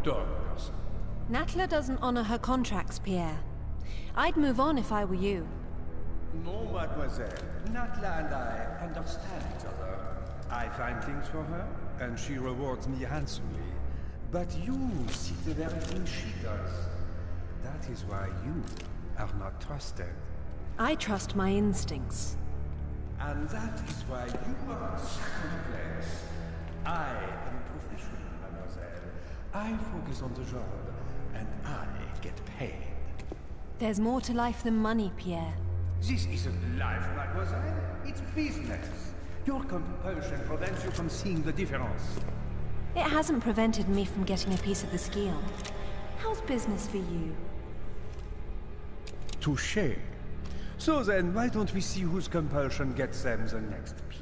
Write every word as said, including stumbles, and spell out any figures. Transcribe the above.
dog person. Natla doesn't honor her contracts, Pierre. I'd move on if I were you. No, mademoiselle. Natla and I understand each other. I find things for her, and she rewards me handsomely. But you seek the very thing she does. That is why you are not trusted. I trust my instincts. And that is why you are in second place. I am a professional, mademoiselle. I focus on the job, and I get paid. There's more to life than money, Pierre. This isn't life, mademoiselle. It's business. Your compulsion prevents you from seeing the difference. It hasn't prevented me from getting a piece of the skill. How's business for you? Touché. So then, why don't we see whose compulsion gets them the next